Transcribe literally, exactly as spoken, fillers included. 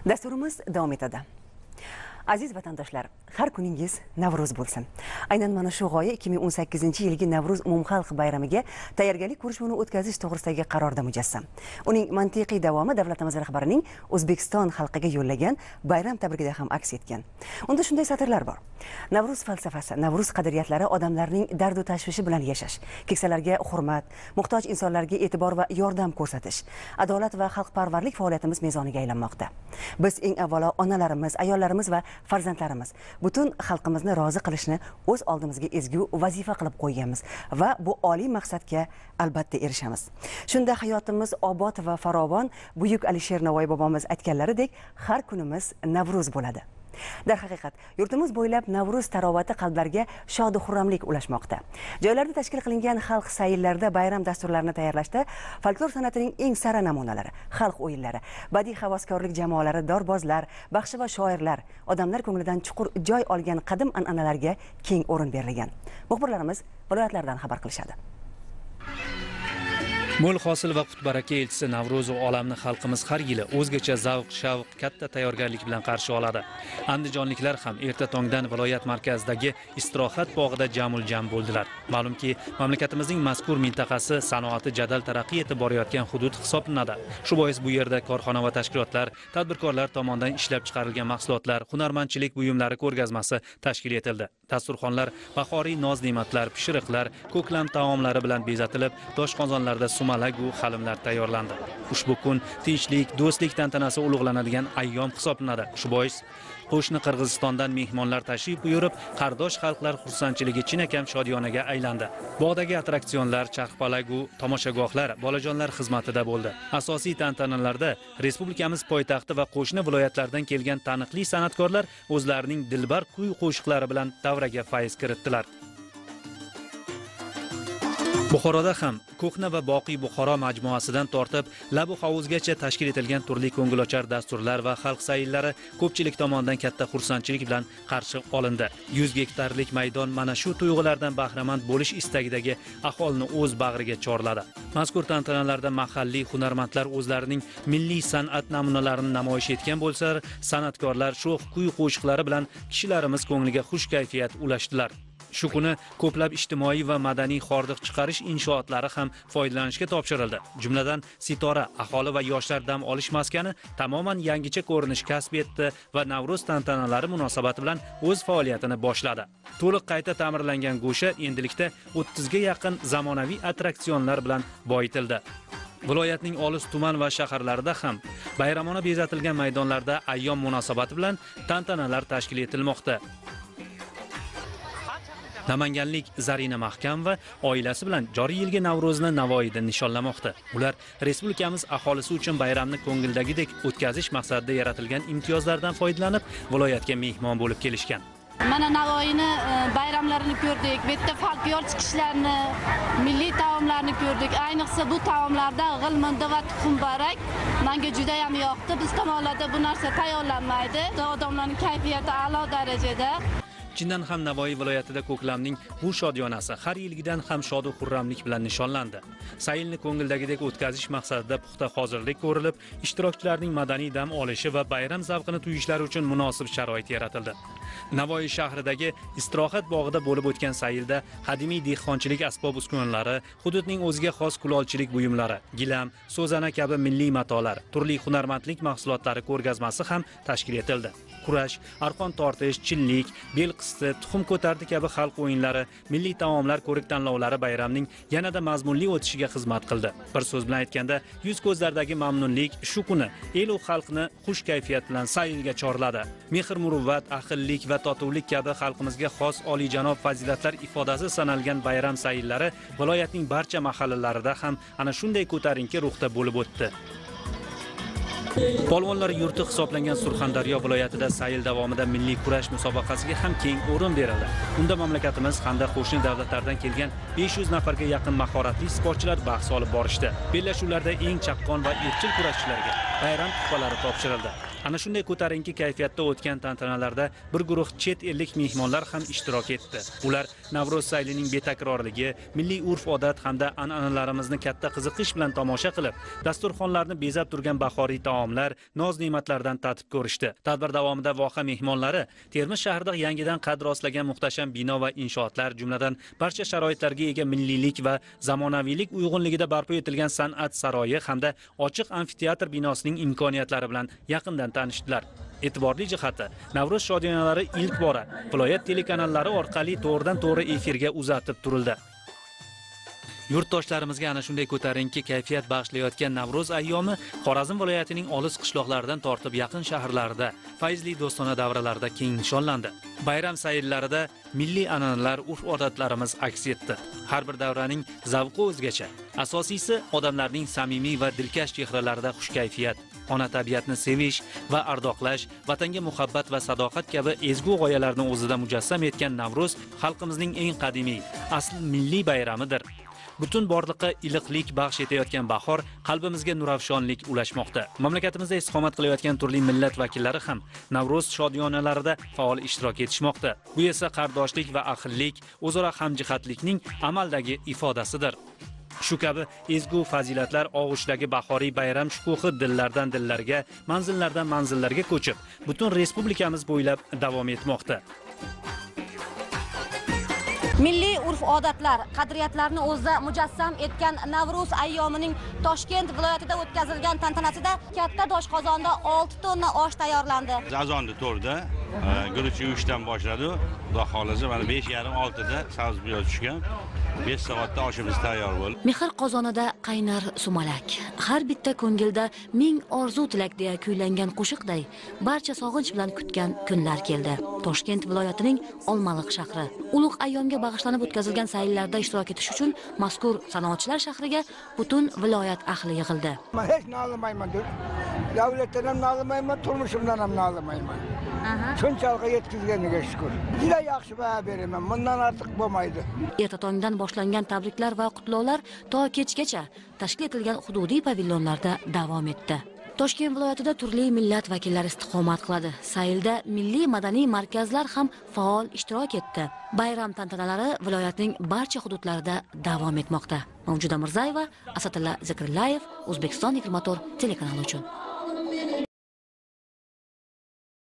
Dasturimiz davom etadi. Aziz vatandoshlar, har kuningiz Navro'z bo'lsin. Aynan mana shu g'oya ikki ming o'n sakkizinchi yilgi Navro'z umumxalq bayramiga tayyorgarlik ko'rishuvini o'tkazish to'g'risidagi qarorda mujassam. Uning mantiqiy davomi davlatimiz rahbarining O'zbekiston xalqiga yo'llagan bayram tabrigida ham aks etgan. Unda shunday satrlar bor. Navro'z falsafasi, Navro'z qadriyatlari odamlarning dardu tashvishi bilan yashash, keksalarga hurmat, muhtoj insonlarga e'tibor va yordam ko'rsatish, adolat va xalqparvarlik faoliyatimiz mezoniga aylanmoqda. Biz eng avvalo onalarimiz, ayollarimiz va farzandlarimiz butun xalqimizni rozi qilishni o'z oldimizga ezgu vazifa qilib qo'yganmiz va bu oliy maqsadga albatta erishamiz. Shunda hayotimiz obod va farovon, buyuk Alisher Navoiy bobomiz aytganlaridek har kunimiz Navro'z bo'ladi. Darhaqiqat, yurtimiz bo'ylab Navro'z tarovati qalblarga shod xurramlik ulashmoqda. Joylarda tashkil qilingan xalq sayillarida bayram dasturlarini tayyorlashda folklor san'atining eng sara namunalari, xalq o'yinlari, badiiy havaskorlik jamoalari, dorbozlar, baxshi va shoirlar odamlar ko'nglidan chuqur joy olgan qadim an'analarga keng o'rin berilgan. Muxbirlarimiz viloyatlardan xabar qilishadi. Mo'l hosil va qutbaraka elchisi Navro'z olamni xalqimiz har yili o'zgacha zavq, shavq, katta tayyorgarlik bilan qarshi oladi. Andijonliklar ham erta tongdan viloyat markazidagi istirohat bog'ida jamul jam bo'ldilar. Ma'lumki, mamlakatimizning mazkur mintaqasi sanoati jadal taraqqiy etib borayotgan hudud hisoblanadi. Shu bois bu yerda korxona va tashkilotlar, tadbirkorlar tomonidan ishlab chiqarilgan mahsulotlar, hunarmandchilik buyumlari ko'rgazmasi tashkil etildi. Dasturxonlar bahoriy noz-ne'matlar, pishiriqlar, ko'klam taomlari bilan bezatilib, doshqozonlarda malagu halimlar tayyorlandi. Ushbu kun tinchlik, do'stlik tantanasi ulug'lanadigan ayyom hisoblanadi. Shu bois qo'shni Qirg'izistondan mehmonlar tashrif buyurib, qardosh xalqlar xursandchiligi chinakam shodiyonaga aylandi. Bog'dagi attraksionlar, charxpalagu tomoshagohlar bolajonlar xizmatida bo'ldi. Asosiy tantanalarda respublikamiz poytaxti va qo'shni viloyatlardan kelgan taniqli san'atkorlar o'zlarining dilbar kuy-qo'shiqlari bilan davraga fayz kiritdilar. Buxoroda ham ko'hna va boqiy Buxoro majmuasidan tortib Labu Hovuzgacha tashkil etilgan turli ko'ngilochar dasturlar va xalq sayillari ko'pchilik tomonidan katta xursandchilik bilan qarshi olindi. yuz gektarlik maydon mana shu tuyg'ulardan bahramand bo'lish istagidagi aholini o'z bag'riga chorladi. Mazkur tantanalarda mahalliy hunarmandlar o'zlarining milliy san'at namunalarini namoyish etgan bo'lsa, san'atkorlar sho'x kuy-qo'shiqlari bilan kishilarimiz ko'ngliga xush kayfiyat ulashdilar. Shu kuni ko'plab ijtimoiy va madaniy hordiq chiqarish inshootlari ham foydalanishga topshirildi. Jumladan, Sitora aholi va yoshlar dam olish maskani tamoman yangicha ko'rinish kasb etdi va Navro'z tantanalari munosabati bilan o'z faoliyatini boshladi. To'liq qayta ta'mirlangan go'sha endilikda o'ttizga yaqin zamonaviy attraksionlar bilan boyitildi. Viloyatning olis tuman va shaharlarida ham bayramona bezatilgan maydonlarda ayyom munosabati bilan tantanalar tashkil etilmoqda. Namanganlik Zarina Mahkam va oilasi bilan joriy yilgi Navro'zni Navoiyda nishonlamoqda. Ular respublikamiz aholisi uchun bayramni ko'ngildagidek o'tkazish maqsadida yaratilgan imtiyozlardan foydalanib, viloyatga mehmon bo'lib kelishgan. Mana Navoiyni bayramlarini ko'rdik, bu yerda folklor chiqishlarini, milliy taomlarni ko'rdik. Ayniqsa bu taomlarda g'ilmindi va tuxumbarak menga juda ham yoqdi. Biz tomonlarda bu narsa tayyorlanmaydi. Odamlarning kayfiyati a'lo darajada. Chindan ham Navoiy viloyatida ko'klamning bu shodiyonasi har yilgidan ham shod va xurramlik bilan nishonlandi. Sayilni ko'ngildagidek o'tkazish maqsadida puxta hozirlik ko'rilib, ishtirokchilarning madaniy dam olishi va bayram zavqini tuyishlari uchun munosib sharoit yaratildi. Navoiy shahridagi istirohat bog'ida bo'lib o'tgan sayilda qadimiy dehqonchilik asbob-uskunalari, hududning o'ziga xos kulolchilik buyumlari, gilam, so'zana kabi milliy matolar, turli hunarmandlik mahsulotlari ko'rgazmasi ham tashkil etildi. Kurash, arqon tortish, chillik, bel qisdi, tuxum ko'tardi kabi xalq o'yinlari, milliy taomlar ko'rik-tanlovlari bayramning yanada mazmunli o'tishiga xizmat qildi. Bir so'z bilan aytganda, yuz ko'zlardagi mamnunlik shu kuni el va xalqni xush kayfiyat bilan sayilga chorladi. Mehr, muruvvat, ahillik va totuvlik kabi xalqimizga xos oliyjanob fazilatlar ifodasi sanalgan bayram sayillari viloyatning barcha mahallalarida ham ana shunday ko'tarinki ruhda bo'lib o'tdi. Polvonlar yurti hisoblangan Surxondaryo viloyatida sayil davomida milliy kurash musobaqasiga ham keng o'rin berildi. Unda mamlakatimiz hamda qo'shni davlatlardan kelgan besh yuz nafarga yaqin mahoratli sportchilar bahs olib borishdi. Bellashuvlarda eng chaqqon va erchil kurashchilarga bayram tuhfalari topshirildi. Ana shunday ko'tarinki kayfiyatda o'tgan tantanalarda bir guruh chet ellik mehmonlar ham ishtirok etdi. Ular Navro'z saylining betakrorligi, milliy urf-odat hamda an'analarimizni katta qiziqish bilan tomosha qilib, dasturxonlarni bezab turgan bahoriy taomlar, noz-ne'matlardan tatib ko'rishdi. Tadbir davomida voha mehmonlari Termiz shahrida yangidan qad rostlagan muhtasham bino va inshootlar, jumladan barcha sharoitlarga ega milliylik va zamonaviylik uyg'unligida barpo etilgan san'at saroyi hamda ochiq amfiteatr binosining imkoniyatlari bilan yaqindan tanishdilar. E'tiborli jihati, Navro'z shodiyonalari ilk bora viloyat telekanallari orqali to'g'ridan to'g'ri efirga uzatib turildi. Yurtdoshlarimizga ana shunday ko'tarinki kayfiyat bag'ishlayotgan Navro'z ayyomi Xorazm viloyatining olis qishloqlaridan tortib yaqin shaharlarida fayzli do'stona davralarda keng nishonlandi. Bayram sayillarida milliy an'analar, urf-odatlarimiz aks etdi. Har bir davraning zavqi o'zgacha. Asosiysi odamlarning samimiy va dilkash chehralarida xushkayfiyat, ona tabiatni sevish va ardoqlash, vatanga muhabbat va sadoqat kabi ezgu g'oyalarni o'zida mujassam etgan Navro'z xalqimizning eng qadimiy, asl milliy bayramidir. Butun borliqqa iliqlik baxsh etayotgan bahor qalbimizga nuravshonlik ulashmoqda. Mamlakatimizda istiqomat qilayotgan turli millat vakillari ham Navro'z shodiyonalarida faol ishtirok etishmoqda. Bu esa qardoshlik va ahillik, o'zaro hamjihatlikning amaldagi ifodasidir. Shu kabi ezgu fazilatlar og'ushdagi bahoriy bayram shukuhi dillardan dillarga, manzillardan manzillarga ko'chib, butun respublikamiz bo'ylab davom etmoqda. Milliy urf-odatlar, qadriyatlarni o'zida mujassam etgan Navro'z ayyomining Toshkent viloyatida o'tkazilgan tantanasida katta doshqozonda olti tonna osh tayyorlandi. Azonni to'rda, guruch yuvishdan boshladi. Xudo xolasa mana besh yarim oltida sabzi piyoz tushgan. besh soatda oshimiz tayyor bo'ldi. Mehr qozonida qaynar sumalak. Har bitta ko'ngilda ming orzu tilak deya kuylangan qo'shiqday barcha sog'inch bilan kutgan kunlar keldi. Toshkent viloyatining Olmaliq shahri ulug' ayyomga bag'ishlanib o'tkazilgan sayillarda ishtirok etish uchun mazkur sanoatchilar shahriga butun viloyat ahli yig'ildi. Men hech nolimayman. Davlatdan ham nolimayman, turmushimdan ham nolimayman. Shunchalik yetkazganiga shukr. Juda yaxshi baho beraman. Bundan ortiq bo'lmaydi. Erta tongdan boshlangan tabriklar va qutlovlar to kechgacha tashkil etilgan hududiy pavilyonlarda davom etdi. Toshkent viloyatida turli millat vakillari istiqomat qiladi. Sayilda milliy madaniy markazlar ham faol ishtirok etdi. Bayram tantanalari viloyatning barcha hududlarida davom etmoqda. Mavjuda Mirzayeva, Asatilla Zikrillayev, O'zbekiston yigirma to'rt telekanali uchun.